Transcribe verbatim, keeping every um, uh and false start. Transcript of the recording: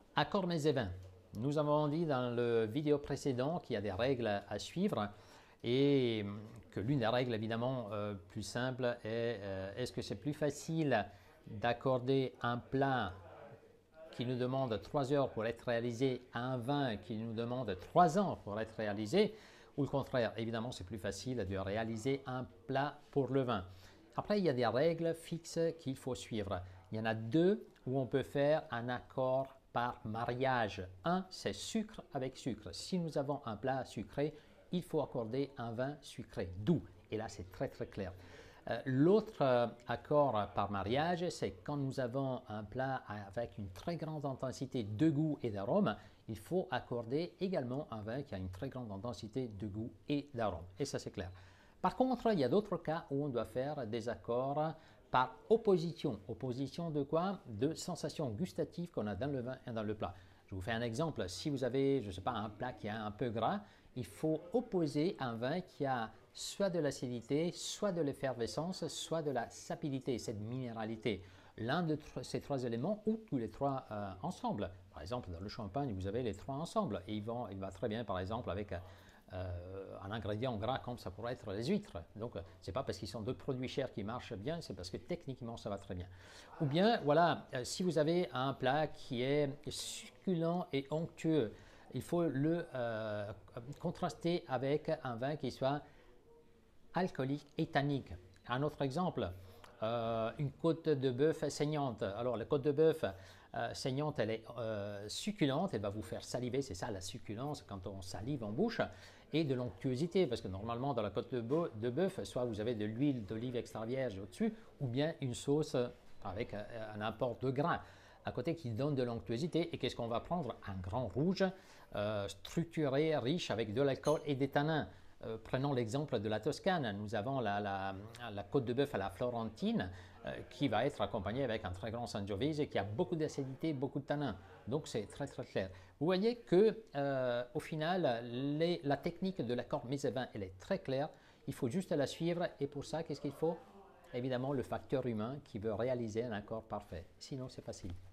Accord mets et vins. Nous avons dit dans le vidéo précédent qu'il y a des règles à suivre et que l'une des règles évidemment euh, plus simple est euh, est-ce que c'est plus facile d'accorder un plat qui nous demande trois heures pour être réalisé à un vin qui nous demande trois ans pour être réalisé, ou le contraire. Évidemment, c'est plus facile de réaliser un plat pour le vin. Après, il y a des règles fixes qu'il faut suivre. Il y en a deux où on peut faire un accord par mariage. Un, c'est sucre avec sucre. Si nous avons un plat sucré, il faut accorder un vin sucré, doux. Et là, c'est très très clair. Euh, L'autre euh, accord par mariage, c'est quand nous avons un plat avec une très grande intensité de goût et d'arôme, il faut accorder également un vin qui a une très grande intensité de goût et d'arôme. Et ça, c'est clair. Par contre, il y a d'autres cas où on doit faire des accords par opposition. Opposition de quoi? De sensations gustatives qu'on a dans le vin et dans le plat. Je vous fais un exemple. Si vous avez, je ne sais pas, un plat qui est un peu gras, il faut opposer un vin qui a soit de l'acidité, soit de l'effervescence, soit de la sapidité, cette minéralité. L'un de ces trois éléments ou tous les trois euh, ensemble. Par exemple, dans le champagne, vous avez les trois ensemble et ils vont, il va très bien, par exemple, avec euh, un ingrédient gras comme ça pourrait être les huîtres. Donc, ce n'est pas parce qu'ils sont deux produits chers qui marchent bien, c'est parce que techniquement, ça va très bien. Ou bien, voilà, euh, si vous avez un plat qui est succulent et onctueux, il faut le euh, contraster avec un vin qui soit alcoolique et tannique. Un autre exemple, euh, une côte de bœuf saignante. Alors la côte de bœuf euh, saignante, elle est euh, succulente, elle va vous faire saliver, c'est ça la succulence quand on salive en bouche, et de l'onctuosité, parce que normalement dans la côte de bœuf, soit vous avez de l'huile d'olive extra vierge au-dessus, ou bien une sauce avec un apport de gras à côté qui donne de l'onctuosité. Et qu'est-ce qu'on va prendre? Un grand rouge euh, structuré, riche avec de l'alcool et des tanins. Euh, prenons l'exemple de la Toscane. Nous avons la, la, la côte de bœuf à la Florentine euh, qui va être accompagnée avec un très grand Sangiovese qui a beaucoup d'acidité, beaucoup de tanins. Donc c'est très très clair. Vous voyez que euh, au final, les, la technique de l'accord mets et vins, elle est très claire. Il faut juste la suivre et pour ça, qu'est-ce qu'il faut? Évidemment, le facteur humain qui veut réaliser un accord parfait. Sinon, c'est facile.